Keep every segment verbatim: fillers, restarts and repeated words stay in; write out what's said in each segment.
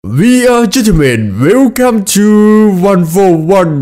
We are gentlemen, welcome to one for one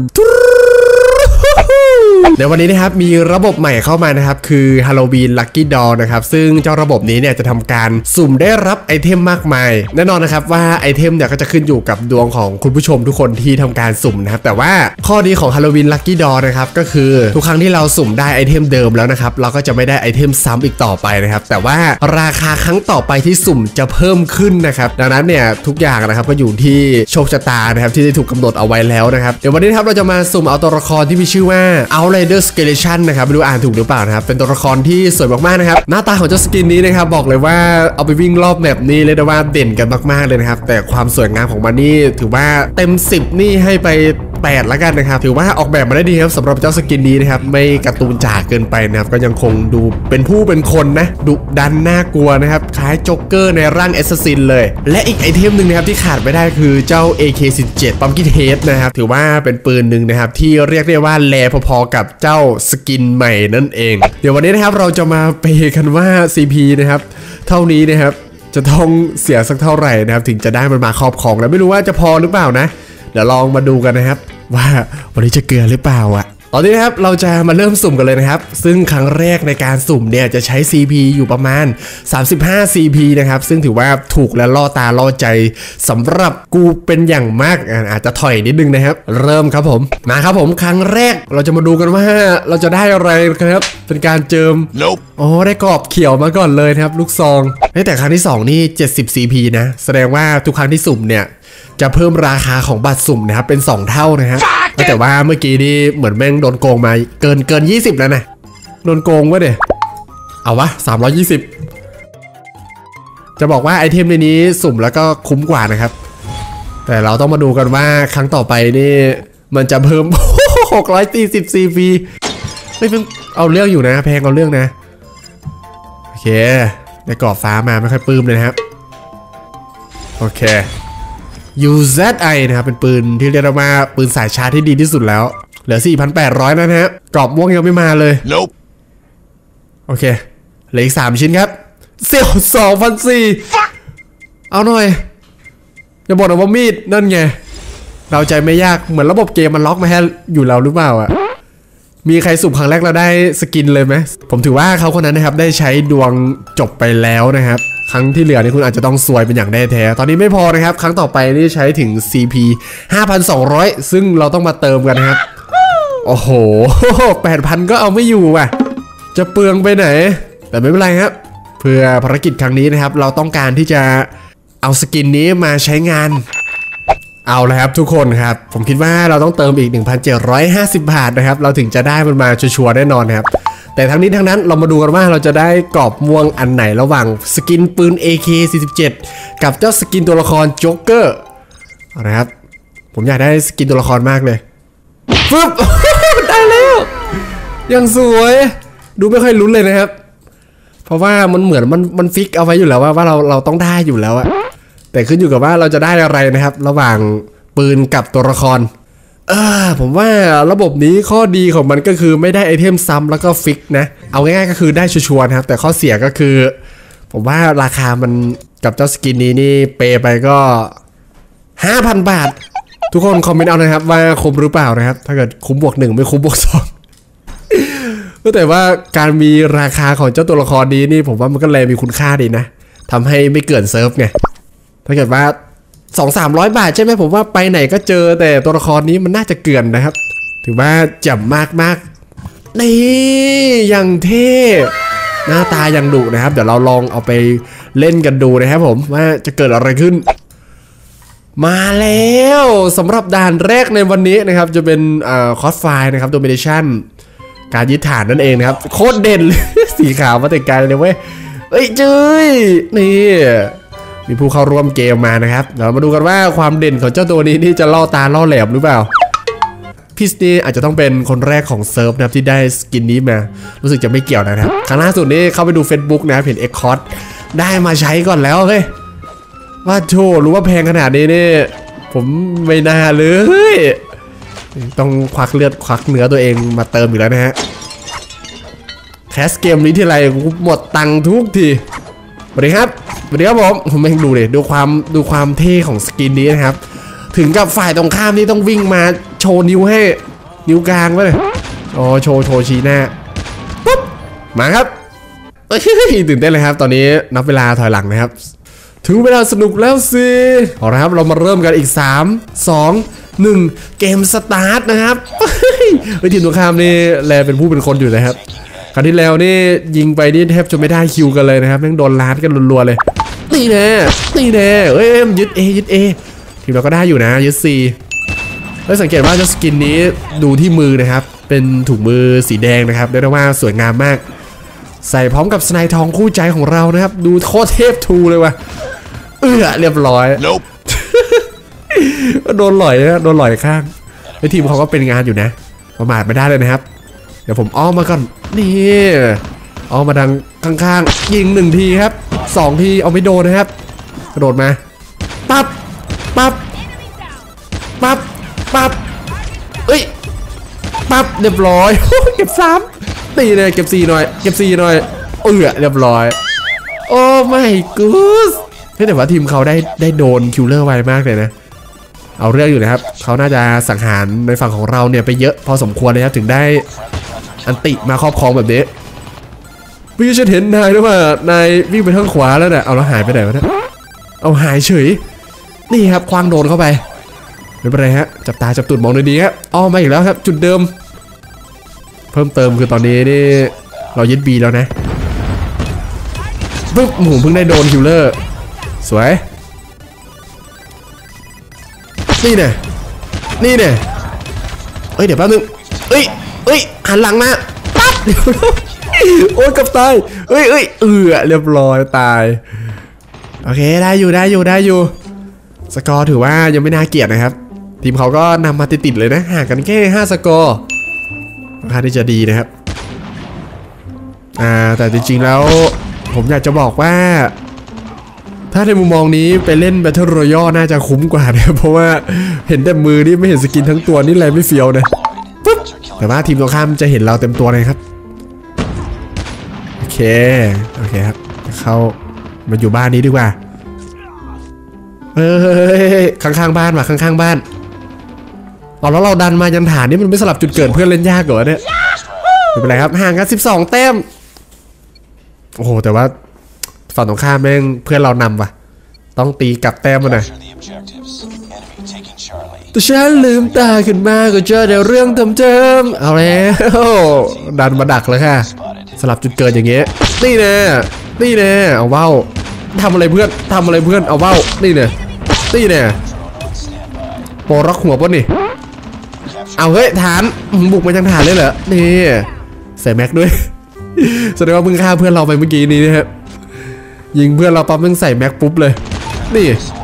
ในวันนี้นะครับมีระบบใหม่เข้ามานะครับคือ Halloween Lucky Draw นะครับซึ่งเจ้าระบบนี้เนี่ยจะทำการสุ่มได้รับไอเทมมากมายแน่นอนนะครับว่าไอเทมเนี่ยก็จะขึ้นอยู่กับดวงของคุณผู้ชมทุกคนที่ทำการสุ่มนะครับแต่ว่าข้อดีของ Halloween Lucky Draw นะครับก็คือทุกครั้งที่เราสุ่มได้ไอเทมเดิมแล้วนะครับเราก็จะไม่ได้ไอเทมซ้ำอีกต่อไปนะครับแต่ว่าราคาครั้งต่อไปที่สุ่มจะเพิ่มขึ้นนะครับดังนั้นเนี่ยทุกอย่างนะครับก็อยู่ที่โชคชะตานะครับที่ได้ถูกกำหนดเอาไว้แล้วนะครับเดี๋ยววันนี้ครับเราจะมาสุ่มเอาตัวละครที่มีชื่อว่า Outrider Skeleton นะครับไม่รู้อ่านถูกหรือเปล่านะครับเป็นตัวละครที่สวยมากๆนะครับหน้าตาของเจ้าสกินนี้นะครับบอกเลยว่าเอาไปวิ่งรอบแมปนี้เลยนะว่าเด่นกันมากๆเลยนะครับแต่ความสวยงามของมันนี่ถือว่าเต็มสิบนี่ให้ไปแปดแล้วกันนะครับถือว่าออกแบบมาได้ดีครับสำหรับเจ้าสกินนี้นะครับไม่การ์ตูนจ๋าเกินไปนะครับก็ยังคงดูเป็นผู้เป็นคนนะดุดันน่ากลัวนะครับคล้ายโจ๊กเกอร์ในร่างแอสซัสซินเลยและอีกไอเทมหนึ่งนะครับที่ขาดไม่ได้คือเจ้า เอ เค สิบเจ็ด Pumpkin Head นะครับถือว่าเป็นปืนหนึ่งนะครับที่เรียกได้ว่าแลพอๆกับเจ้าสกินใหม่นั่นเองเดี๋ยววันนี้นะครับเราจะมาเปย์กันว่า ซี พี นะครับเท่านี้นะครับจะต้องเสียสักเท่าไหร่นะครับถึงจะได้มันมาครอบครองแล้วไม่รู้ว่าจะพอหรือเปล่านะเดี๋ยวลองมาดูกันนะครับว่าวันนี้จะเกลือหรือเปล่าอะตอนนี้นะครับเราจะมาเริ่มสุ่มกันเลยนะครับซึ่งครั้งแรกในการสุ่มเนี่ยจะใช้ ซี พี อยู่ประมาณสามสิบห้า ซี พี นะครับซึ่งถือว่าถูกและล่อตาล่อใจสำหรับกูเป็นอย่างมากอาจจะถอยนิดนึงนะครับเริ่มครับผมมาครับผมครั้งแรกเราจะมาดูกันว่าเราจะได้อะไรครับเป็นการเจิม nope. อ๋อได้กรอบเขียวมาก่อนเลยครับลูกซองแต่ครั้งที่สองนี่เจ็ดสิบ ซี พี นะแสดงว่าทุกครั้งที่สุ่มเนี่ยจะเพิ่มราคาของบัตรสุ่มนะครับเป็นสองเท่านะฮะแต่ว่าเมื่อกี้นี่เหมือนแม่งโดนโกงมาเกินเกินยี่สิบแล้วนะโดนโกงวะเดี๋ยเอาวะสามร้อยยี่สิบจะบอกว่าไอเทมในนี้สุ่มแล้วก็คุ้มกว่านะครับแต่เราต้องมาดูกันว่าครั้งต่อไปนี่มันจะเพิ่ม หกร้อยสี่สิบ ซี พี ไม่เพิ่งเอาเรื่องอยู่นะแพงเอาเรื่องนะโอเคได้กรอบฟ้ามาไม่ค่อยปลื้มเลยนะครับโอเคยู แซด ไอ นะครับเป็นปืนที่เรียกว่าปืนสายชาร์จที่ดีที่สุดแล้วเหลือ สี่พันแปดร้อย นะฮะกรอบม่วงยังไม่มาเลย nope. โอเคเหลืออีกสามชิ้นครับเสี่ยว สองพันสี่ร้อย เอาหน่อยอย่าบอกนะว่ามีดนั่นไงเราใจไม่ยากเหมือนระบบเกมมันล็อกมาให้อยู่แล้วหรือเปล่าอ่ะมีใครสุ่มครั้งแรกเราได้สกินเลยไหมผมถือว่าเขาคนนั้นนะครับได้ใช้ดวงจบไปแล้วนะครับครั้งที่เหลือนี่คุณอาจจะต้องซวยเป็นอย่างแน่แท้ตอนนี้ไม่พอนะครับครั้งต่อไปนี่ใช้ถึง ซี พี ห้าพันสองร้อย ซึ่งเราต้องมาเติมกันนะครับโอ้โห แปดพัน ก็เอาไม่อยู่ว่ะจะเปลืองไปไหนแต่ไม่เป็นไรครับเพื่อภารกิจครั้งนี้นะครับเราต้องการที่จะเอาสกินนี้มาใช้งานเอาละครับทุกคนครับผมคิดว่าเราต้องเติมอีก หนึ่งพันเจ็ดร้อยห้าสิบ บาทนะครับเราถึงจะได้มันมาชัวร์ๆแน่นอนครับแต่ทั้งนี้ทั้งนั้นเรามาดูกันว่าเราจะได้กรอบม่วงอันไหนระหว่างสกินปืน เอ เค สี่สิบเจ็ด กับเจ้าสกินตัวละครโจ๊กเกอร์นะครับผมอยากได้สกินตัวละครมากเลยปึ๊บ ได้แล้วยังสวยดูไม่ค่อยลุ้นเลยนะครับเพราะว่ามันเหมือนมันมันฟิกเอาไว้อยู่แล้วว่าว่าเราเราต้องได้อยู่แล้วอะแต่ขึ้นอยู่กับว่าเราจะได้อะไรนะครับระหว่างปืนกับตัวละครเออผมว่าระบบนี้ข้อดีของมันก็คือไม่ได้ไอเทมซ้ำแล้วก็ฟิกนะเอาง่ายๆก็คือได้ชัวร์ๆนะครับแต่ข้อเสียก็คือผมว่าราคามันกับเจ้าสกินนี้นี่เปย์ไปก็ ห้าพัน บาททุกคนคอมเมนต์เอานะครับว่าคุ้มหรือเปล่านะครับถ้าเกิดคุ้มบวกหนึ่งไม่คุ้มบวกสองแต่ว่าการมีราคาของเจ้าตัวละครนี้นี่ผมว่ามันก็แลมีคุณค่าดีนะทำให้ไม่เกินเซิร์ฟไงถ้าเกิดว่าสองสามร้อยบาทใช่ไหมผมว่าไปไหนก็เจอแต่ตัวละครนี้มันน่าจะเกินนะครับถือว่าแจ่มมากมากนี่อย่างเท่หน้าตายังดุนะครับเดี๋ยวเราลองเอาไปเล่นกันดูนะครับผมว่าจะเกิดอะไรขึ้นมาแล้วสำหรับด่านแรกในวันนี้นะครับจะเป็นคอสไฟนะครับโดมิเนชั่นการยึดฐานนั่นเองนะครับโคตรเด่น สีขาวมาแต่ไกลเลยเว้ยเอ้ยเจ้ยนี่มีผู้เข้าร่วมเกมมานะครับเดี๋ยวมาดูกันว่าความเด่นของเจ้าตัวนี้นี่จะล่อตาล่อแหลมหรือเปล่าพี่สตีอาจจะต้องเป็นคนแรกของเซิร์ฟนะครับที่ได้สกินนี้มารู้สึกจะไม่เกี่ยวนะครับครั้งล่าสุดนี้เข้าไปดู Facebook นะครับเห็นเอ็กคอร์ดได้มาใช้ก่อนแล้วเฮ้ยว่าโธ่รู้ว่าแพงขนาดนี้นี่ผมไม่น่าเลยต้องควักเลือดควักเนื้อตัวเองมาเติมอีกแล้วนะฮะแคสเกมนี้ที่ไรหมดตังค์ทุกทีสวัสดีครับสวัสดีครับผมผมเองดูเลยดูความดูความเท่ของสกินนี้นะครับถึงกับฝ่ายตรงข้ามนี่ต้องวิ่งมาโชว์นิ้วให้นิ้วกลางไว้เลยอ๋อโชว์โชว์ชี้หน้าปุ๊บมาครับเฮ้ยตื่นเต้นเลยครับตอนนี้นับเวลาถอยหลังนะครับถึงเวลาสนุกแล้วสิเอาละครับเรามาเริ่มกันอีกสาม สอง หนึ่งเกมสตาร์ทนะครับเฮ้ยทีมตรงข้ามนี่แลเป็นผู้เป็นคนอยู่นะครับคราวที่แล้วนี่ยิงไปนี่แทบจะไม่ได้คิวกันเลยนะครับแม่งโดนลาดกันรัวๆเลยนี่แน่นี่แน่เอ้ยยึด A ยึด A ทีมเราก็ได้อยู่นะยึด C แล้วสังเกตว่าเจ้าสกินนี้ดูที่มือนะครับเป็นถุงมือสีแดงนะครับเรียกได้ว่าสวยงามมากใส่พร้อมกับสไนทองคู่ใจของเรานะครับดูโคตรเทพทูเลยว่ะเอื้อเรียบร้อย nope. โดนหล่อยนะโดนหล่อยข้างไอทีมเขาก็เป็นงานอยู่นะประมาทไม่ได้เลยนะครับเดี๋ยวผมอ้อมมาก่อนนี่อ้อมมาดังข้างๆยิงหนึ่งทีครับสองทีเอาไม่โดนนะครับกระโดดมาปั๊บปั๊บปั๊บปั๊บเอ้ยปั๊บเรียบร้อยเก็บสามตีเลยเก็บสี่หน่อยเก็บสี่หน่อยเอื้อเรียบร้อยโอ้ไม่กูสแต่ว่าทีมเขาได้ได้โดนคิลเลอร์ไวมากเลยนะเอาเรื่องอยู่นะครับเขาน่าจะสังหารในฝั่งของเราเนี่ยไปเยอะพอสมควรเลยครับถึงได้อันติมาครอบครองแบบนี้พี่ฉันเห็นนายด้วยว่านายวิ่งไปทางขวาแล้วเนี่ยเอาแล้วหายไปไหนวะเนี่ยเอาหายเฉยนี่ครับคว้างโดนเข้าไปไม่เป็นไรฮะจับตาจับตุ่นมองดีๆครับอ้อมาอีกแล้วครับจุดเดิมเพิ่มเติมคือตอนนี้นี่เรายึดบีแล้วนะปึ๊บหมูเพิ่งได้โดนคิลเลอร์สวยนี่เนี่ยนี่เนี่ยเอ้ยเดี๋ยวแป๊บนึงเอ้ยเอ้ยหันหลังมาปั๊บเดี๋ยวโอ้ยกับตายเอ้ยเอ้ยเออเรียบร้อยตายโอเคได้อยู่ได้อยู่ได้อยู่สกอร์ถือว่ายังไม่น่าเกลียดนะครับทีมเขาก็นำมาติดๆเลยนะห่างกันแค่ห้าสกอร์ค่าที่จะดีนะครับอ่าแต่จริงๆแล้วผมอยากจะบอกว่าถ้าในมุมมองนี้ไปเล่น Battle Royale น่าจะคุ้มกว่านะเพราะว่าเห็นแต่มือนี่ไม่เห็นสกินทั้งตัวนี่อะไรไม่เฟี้ยวนะปุ๊บแต่ว่าทีมตรงข้ามจะเห็นเราเต็มตัวเลยครับโอเคโอเคครับเข้ามาอยู่บ้านนี้ดีกว่าเฮ้ยข้างๆบ้านว่ะข้างๆบ้านเอาแล้วเราดันมายันฐานนี่มันไม่สลับจุดเกิดเพื่อนเล่นยากเหรอเนี่ยไม่เป็นไรครับห่างกันสิบสองแต้มโอ้โหแต่ว่าฝั่งตรงข้ามแม่งเพื่อนเรานำว่ะต้องตีกลับแต้มมาหน่อยแต่ฉันลืมตาขึ้นมาก็เจอแต่เรื่องเดิมๆเอาแล้วดันมาดักเลยค่ะสลับจุดเกิดอย่างเงี้ยนี่แน่นี่แน่เอาเว้าทำอะไรเพื่อนทำอะไรเพื่อนเอาเว้านี่แน่นี่แน่โปรรักหัวป่ะนี่เอาเฮ้ยฐานบุกมาจังฐานเลยเหรอนี่ใส่แม็กด้วยแสดงว่ามึงฆ่าเพื่อนเราไปเมื่อกี้นี้นะครับยิงเพื่อนเราปั๊บมึงใส่แม็กปุ๊บเลยนี่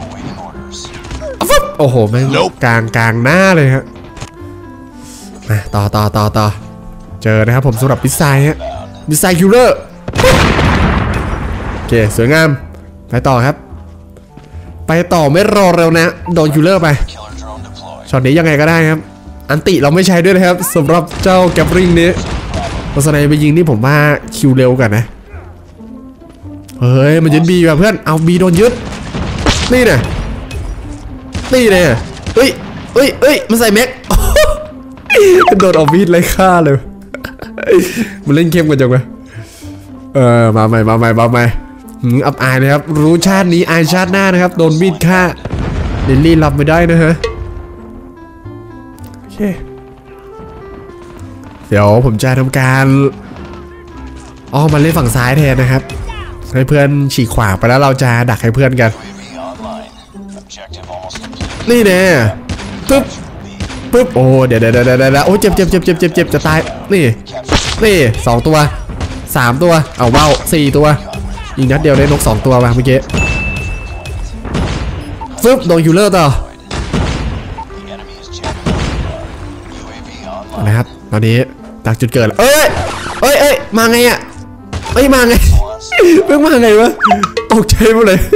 โอ้โหแม่งกลางกลางหน้าเลยครับมาต่อต่อต่อต่อเจอนะครับผมสำหรับมิสไซล์ฮะมิสไซล์คิลเลอร์โอเคสวยงามไปต่อครับไปต่อไม่รอเร็วนะโดนคิลเลอร์ไปช็อตนี้ยังไงก็ได้ครับอันติเราไม่ใช้ด้วยนะครับสำหรับเจ้าแกปริงนี้ลักษณะไปยิงนี่ผมว่าคิวเร็วกันนะเฮ้ยมันยึดบีว่ะเพื่อนเอาบีโดนยึดนี่เนี่ยนี่เนี่ยเอ้ยเอ้ยเอ้ยมันใส่แม็กโดนเอาบีดไล่ฆ่าเลยมันเล่นเข้มกันจังวะเออมาใหม่มาใหม่มาใหม่อับอายนะครับรู้ชาตินี้อายชาติหน้านะครับโดนบีดฆ่าลิลลี่รับไม่ได้นะฮะโอเคเดี๋ยวผมจะทำการอ้อมมาเล่นฝั่งซ้ายแทนนะครับให้เพื่อนฉีกขวาไปแล้วเราจะดักให้เพื่อนกันนี่แน่ปึ๊บปึ๊บโอ้เดี๋ยวเดี๋ยวเดี๋ยวเดี๋ยวโอ้เจ็บเจ็บเจ็บเจ็บเจ็บเจ็บจะตายนี่นี่สองตัวสามตัวเอาเบ้าสี่ตัวยิงนัดเดียวได้นกสองตัวมาเมื่อกี้ปึ๊บโดนคิลเลอร์ต่อนะครับตอนนี้ตักจุดเกิดเอ้ยเอ้ยเอ้ยมาไงอ่ะเอ้ยมาไงเพิ่งมาไงวะตกใจหมดเลย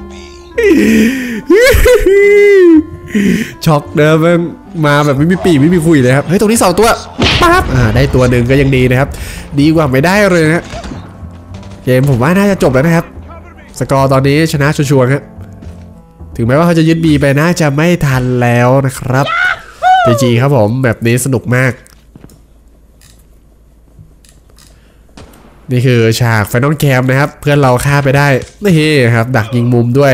ช็อกเดิมมาแบบไม่มีปีไม่มีคุยเลยครับเฮ้ยตรงนี้สองตัวปั๊บอ่าได้ตัวหนึ่งก็ยังดีนะครับดีกว่าไม่ได้เลยนะเกมผมว่าน่าจะจบแล้วนะครับสกอร์ตอนนี้ชนะชัวร์ๆครับถึงแม้ว่าเขาจะยึด B ไปน่าจะไม่ทันแล้วนะครับ จี จี ครับผมแบบนี้สนุกมากนี่คือฉากไฟนอลแคมนะครับเพื่อนเราฆ่าไปได้นี่ครับดักยิงมุมด้วย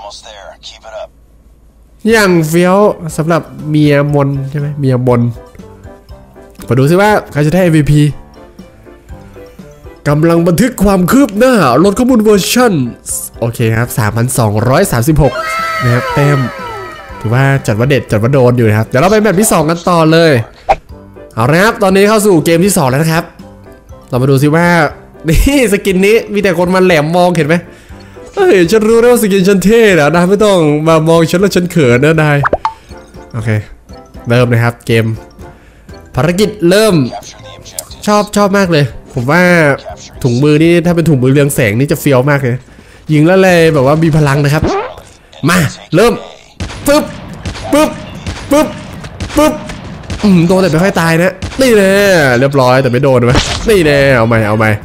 อย่างเฟี้ยวสำหรับเมียมนใช่ไหมเมียมนมาดูซิว่าใครจะได้ เอ็ม วี พี กำลังบันทึกความคืบหน้าลดข้อมูลเวอร์ชันโอเคครับ สามพันสองร้อยสามสิบหก นะครับเต็มถือว่าจัดว่าเด็ดจัดว่าโดนอยู่นะครับเดี๋ยวเราไปแมตช์ที่สองกันต่อเลยเอาละครับตอนนี้เข้าสู่เกมที่สองแล้วนะครับเรามาดูซิว่านี่สกินนี้มีแต่คนมาแหลมมองเห็นไหมเฮ้ยฉันรู้แล้วว่าสกินฉันเท่นะนายไม่ต้องมามองฉันแล้วฉันเขินนะนายโอเคเริ่มเลยครับเกมภารกิจเริ่มชอบชอบมากเลยผมว่าถุงมือนี่ถ้าเป็นถุงมือเรืองแสงนี่จะเฟี้ยวมากเลยยิงแล้วเลยแบบว่ามีพลังนะครับมาเริ่มปึ๊บปึ๊บปึ๊บปึ๊บอืมโดนแต่ไม่ค่อยตายนะนี่แน่เรียบร้อยแต่ไม่โดนไหมนี่แน่เอาใหม่เอาใหม่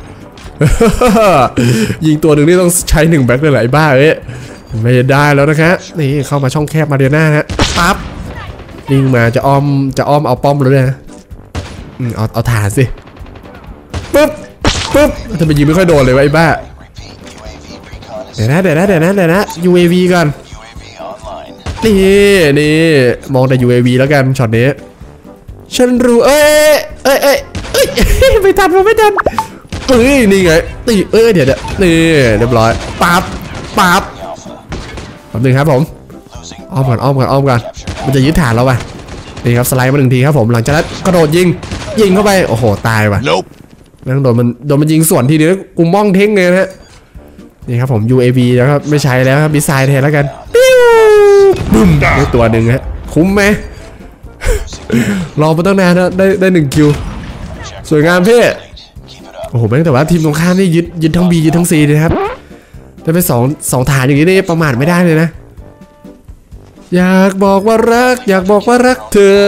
ยิงตัวหนึ่งนี่ต้องใช้หนึ่งแบ็คเลยหลายบ้าเอ้ยไม่ได้แล้วนะครับนี่เข้ามาช่องแคบมาเดียวหน้าฮะปั๊บยิงมาจะอ้อมจะอ้อมเอาป้อมเลยนะอืมเอาเอาฐานสิปึ๊บปึ๊บทำไมยิงไม่ค่อยโดนเลยวะไอ้บ้าเดี๋ยวนะเดี๋ยวนะเดี๋ยวนะเดี๋ยวนะ ยู เอ วี ก่อนนี่นี่มองแต่ ยู เอ วี แล้วกันช็อตนี้ฉันรู้เอ้ยเอ้ยเอ้ยเอ้ยไม่ทันไม่ทันเอ้ยนี่ไงตีเอ้ยเดี๋ยวเดี๋ยวนี่เรียบร้อยปั๊บปั๊บแป๊บนึงครับผมอ้อมก่อนอ้อมก่อนอ้อมก่อนมันจะยึดฐานเราป่ะนี่ครับสไลด์มาหนึ่งทีครับผมหลังจากนั้นกระโดดยิงยิงเข้าไปโอ้โหตายว่ะนั่งโดนมันโดนมันยิงส่วนทีนี้กูมองเท่งเลยนะนี่ครับผม ยู เอ วี แล้วครับไม่ใช้แล้วครับมิสไซล์แทนแล้วกันบึ้มได้ตัวหนึ่งฮะคุ้มไหมรอมาตั้งนานนะได้ได้หนึ่งคิวสวยงามเพ่โอ้โหแม่งแต่ว่าทีมตรงข้ามนี่ยึดยึดทั้ง B ยึดทั้ง C เลยครับได้ไปสองสองฐานอย่างนี้นี่ประมาทไม่ได้เลยนะอยากบอกว่ารักอยากบอกว่ารักเธอ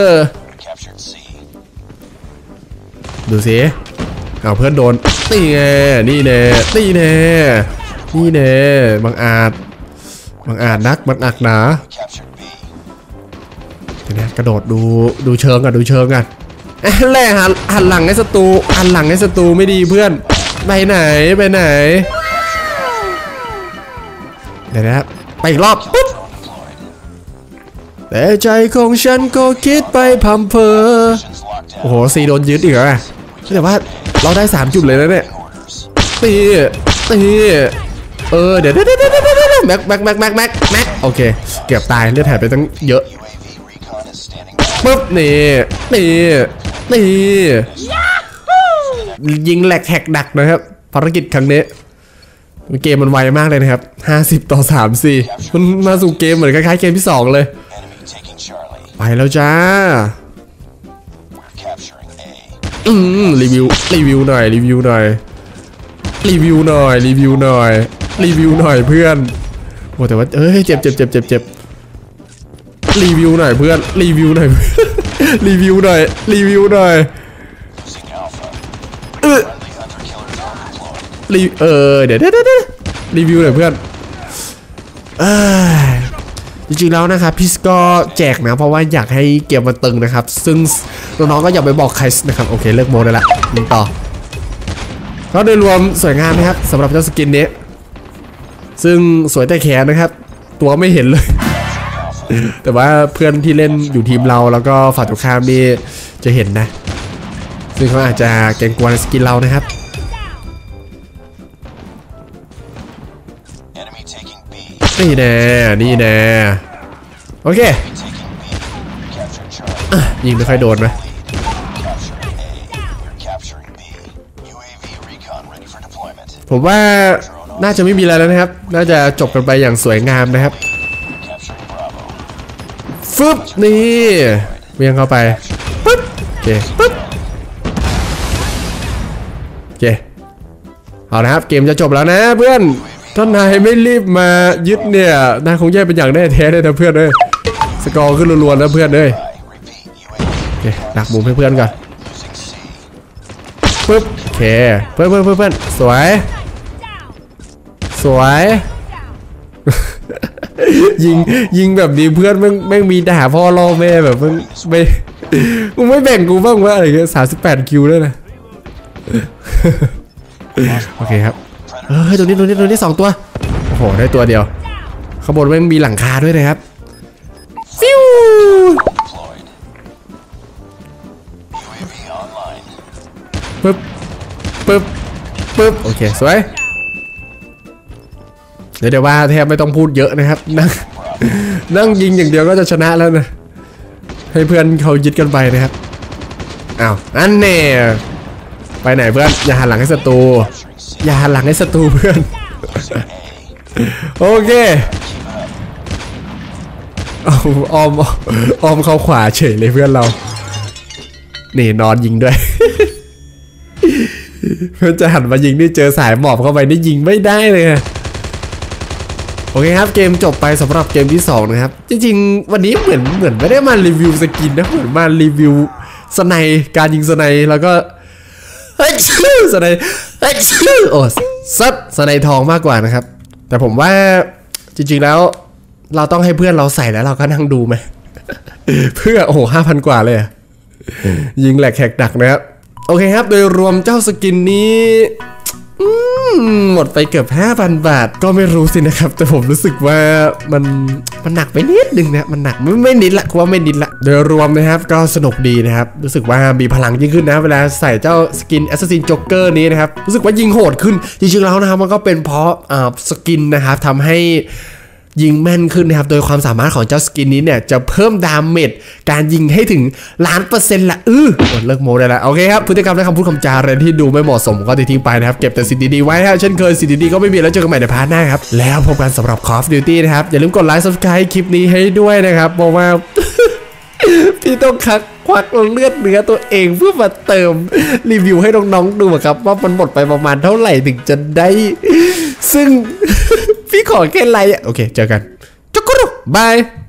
ดูสิเอาเพื่อนโดนนี่ไงนี่แน่นี่แน่นี่แน่บังอาจบังอาจนักบังอาจหนาเดี๋ยวนะกระโดดดูดูเชิงกันดูเชิงกันแล่หันหันหลังให้ศัตรูหันหลังให้ศัตรูไม่ดีเพื่อนไปไหนไปไหนเดี๋ยวนะไปอีกรอบปุ๊บแต่ใจของฉันก็คิดไปพัมเพอโอ้โหซีโดนยึดอีกเหรอแต่ว่าเราได้สามจุดเลยนะเนี่ยตีตีเออเดี๋ยวเดี๋ยวเดี๋ยวเดี๋ยวแม็กแม็กแม็กแม็กแม็กแม็กโอเคเกือบตายเลือดหายไปตั้งเยอะปุ๊บนี่นี่นี่ยิงแหลกแหกดักนะครับภารกิจครั้งนี้เกมมันไวมากเลยนะครับห้าสิบต่อสามสี่มันมาสู่เกมเหมือนคล้ายๆเกมที่สองเลยไปแล้วจ้าอืมรีวิวรีวิวหน่อยรีวิวหน่อยรีวิวหน่อยรีวิวหน่อยรีวิวหน่อยเพื่อนโอ้แต่ว่าเอ้ยเจ็บเจ็บเจ็บเจ็บเจ็บรีวิวหน่อยเพื่อนรีวิวหน่อยรีวิวหน่อยรีวิวหน่อยเออรีเออเดี๋ยวเดี๋ยวเดี๋ยวรีวิวหน่อยเพื่อนเออจริงๆแล้วนะครับพี่ก็แจกนะเพราะว่าอยากให้เกมมันตึงนะครับซึ่งน้องๆก็อย่าไปบอกใครนะครับโอเคเลิกโมได้ละยิงต่อก็โดยรวมสวยงามนะครับสำหรับเจ้าสกินนี้ซึ่งสวยแต่แขนนะครับตัวไม่เห็นเลยแต่ว่าเพื่อนที่เล่นอยู่ทีมเราแล้วก็ฝ่ายตรงข้ามนี่จะเห็นนะซึ่งเขาอาจจะเกรงกลัวในสกินเรานะครับนี่แน่นี่แน่โอเคยิงไม่ค่อยโดนไหมผมว่าน่าจะไม่มีอะไรแล้วนะครับน่าจะจบกันไปอย่างสวยงามนะครับฟึบนี่เวียงเข้าไปปึ๊บโอเคปึ๊บโอเคเอาละครับเกมจะจบแล้วนะเพื่อนถ้านายไม่รีบมายึดเนี่ยนายคงแย่เป็นอย่างแน่แท้เลยนะเพื่อนเลยสกอร์ขึ้นรัวๆนะเพื่อนเลยโอเคดักมุมให้เพื่อนก่อนปึ๊บโอเคเพื่อนเพื่อนเพื่อนสวยสวยยิงยิงแบบนี้เพื่อนแม่งแม่งมีด่าพ่อล่อแม่แบบมึงไม่มึงไม่แบ่งกูบ้างวะอะไรเงี้ยสามสิบแปดคิวเลยนะโอเคครับเฮ้ยตัวนี้ตัวนี้ตัวนี้สองตัวโอ้โหได้ตัวเดียวข้างบนแม่งมีหลังคาด้วยนะครับฟิวปึ๊บปึ๊บปึ๊บโอเคสวยเดี๋ยวเดี๋ยวว่าแทบไม่ต้องพูดเยอะนะครับนั่งนั่งยิงอย่างเดียวก็จะชนะแล้วนะให้เพื่อนเขายึดกันไปนะครับอ้าวนั่นแน่ไปไหนเพื่อนอย่าหันหลังให้ศัตรูอย่าหันหลังให้ศัตรูเพื่อนโอเคเอาออมออมเข้าขวาเฉยเลยเพื่อนเรานี่นอนยิงด้วยเพื่อนจะหันมายิงนี่เจอสายหมอบเข้าไปนี่ยิงไม่ได้เลยโอเคครับเกมจบไปสำหรับเกมที่สองนะครับจริงๆวันนี้เหมือนเหมือนไม่ได้มารีวิวสกินนะเหมือนมารีวิวสไนการยิงสไนแล้วก็เฮ้ยชื่อสไนเฮ้ยชื่อโอ้ซัดสไนทองมากกว่านะครับแต่ผมว่าจริงๆแล้วเราต้องให้เพื่อนเราใส่แล้วเราก็นั่งดูไหมเพื่อโอ้โหห้าพันกว่าเลยยิงแหลกแขกดักนะครับโอเคครับโดยรวมเจ้าสกินนี้หมดไปเกือบ ห้าพัน บาทก็ไม่รู้สินะครับแต่ผมรู้สึกว่ามันมันหนักไปนิดนึงนะมันหนักไม่ไม่นิดละกูว่าไม่นิดละโดยรวมนะครับก็สนุกดีนะครับรู้สึกว่ามีพลังยิ่งขึ้นนะเวลาใส่เจ้าสกิน Assassin Joker นี้นะครับรู้สึกว่ายิงโหดขึ้นจริงๆแล้วนะครับมันก็เป็นเพราะอ่าสกินนะครับทำให้ยิงแม่นขึ้นนะครับโดยความสามารถของเจ้าสกินนี้เนี่ยจะเพิ่มดาเมจการยิงให้ถึงล้านเปอร์เซ็นต์ละอื้อหมดเลิกโมได้แล้วโอเคครับพฤติกรรมและคำพูดคำจาอะไรที่ดูไม่เหมาะสมก็ทิ้งไปนะครับเก็บแต่สิ่งดีๆไว้ฮะเช่นเคยสิ่งดีๆก็ไม่มีแล้วเจอกันใหม่ในพาร์ทหน้าครับแล้วพบกันสำหรับ Call of Duty นะครับอย่าลืมกดไลค์ Subscribe คลิปนี้ให้ด้วยนะครับเพราะว่า พี่ต้องคักควักเลือดเนื้อตัวเองเพื่อมาเติมรีวิวให้น้องๆดูครับว่ามันหมดไปประมาณเท่าไหร่ถึงจะได้ซึ่งพี่ขอแค่ไลค์โอเคเจอกันจุ๊กกุ๊บาย